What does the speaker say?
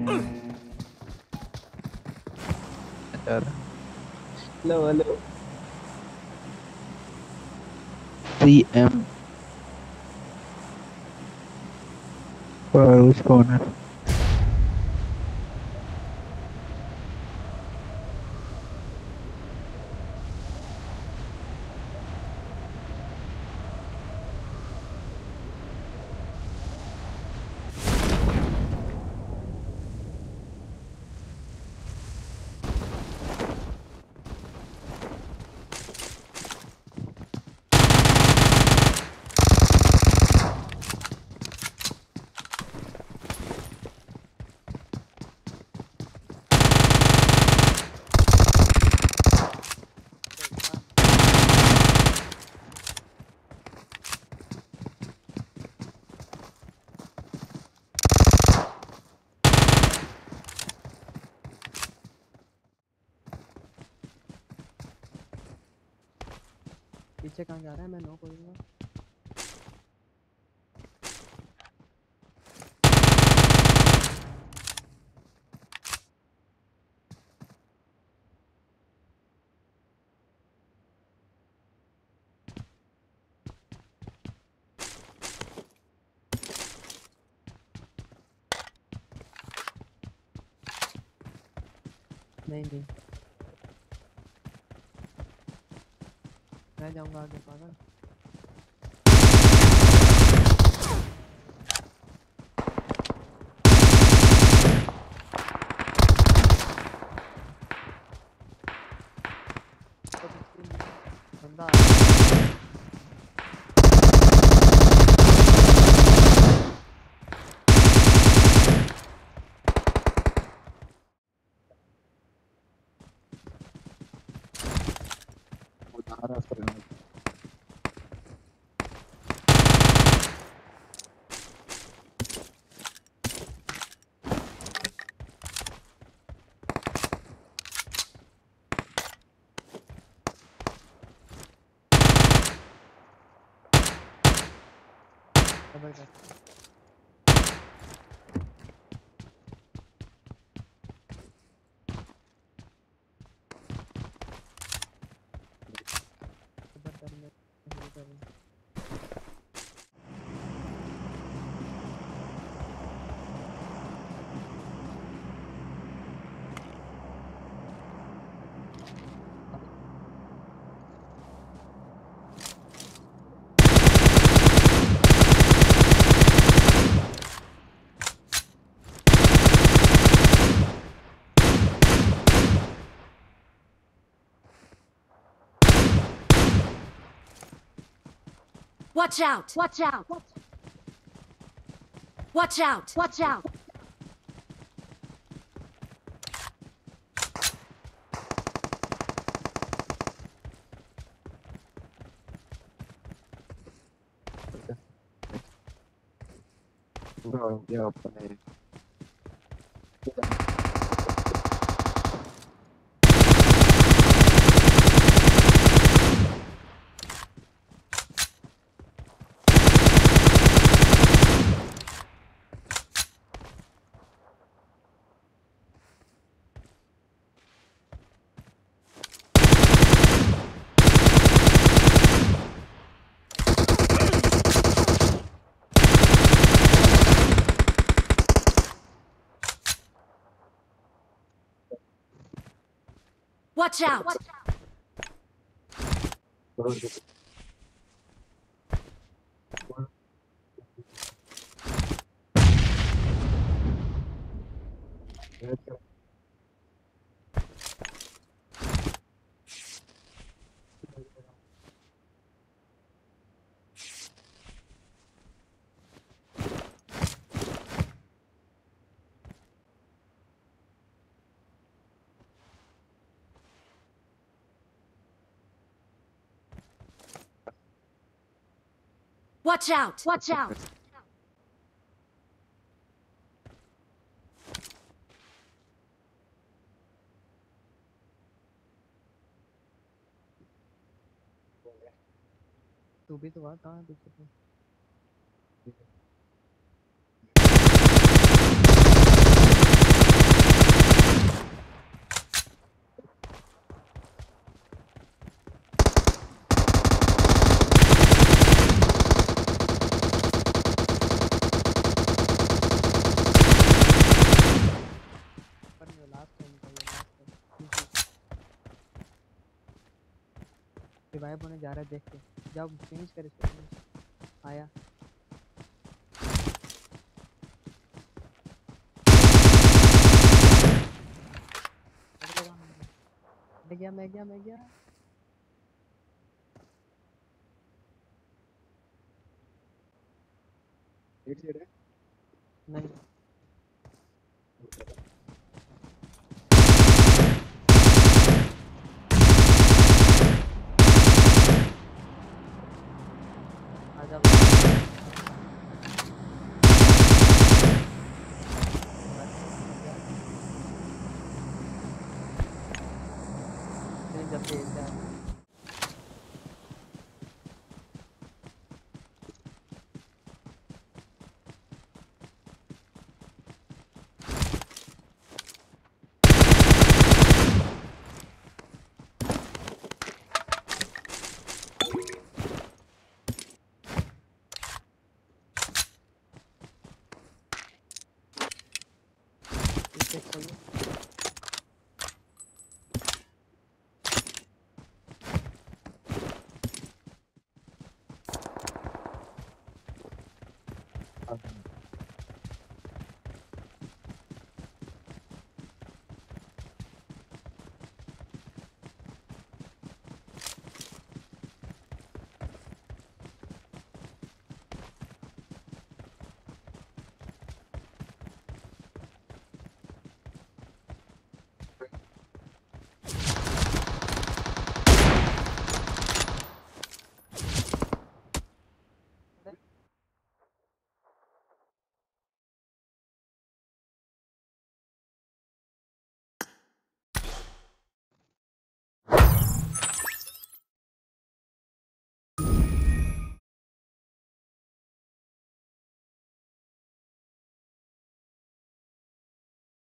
Hello hello. CM which phone है? पीछे कहाँ जा रहा है? मैं नो करूँगा। नहीं नहीं, मैं जाऊँगा आगे पागल। बंदा आ रहा है। जबरदस्त। जबरदस्त में शुरू करूँ। Watch out! Watch out! Watch out! Watch out! पूरा हो गया अपने। Watch out! Watch out! Watch out! तू भी तो आ, कहाँ है पीछे तू? गायब होने जा रहा है, देख के जाओ चेंज कर इसको। आया मैं गया। एक साइड है। नहीं आजा जब देखता है चेक करिए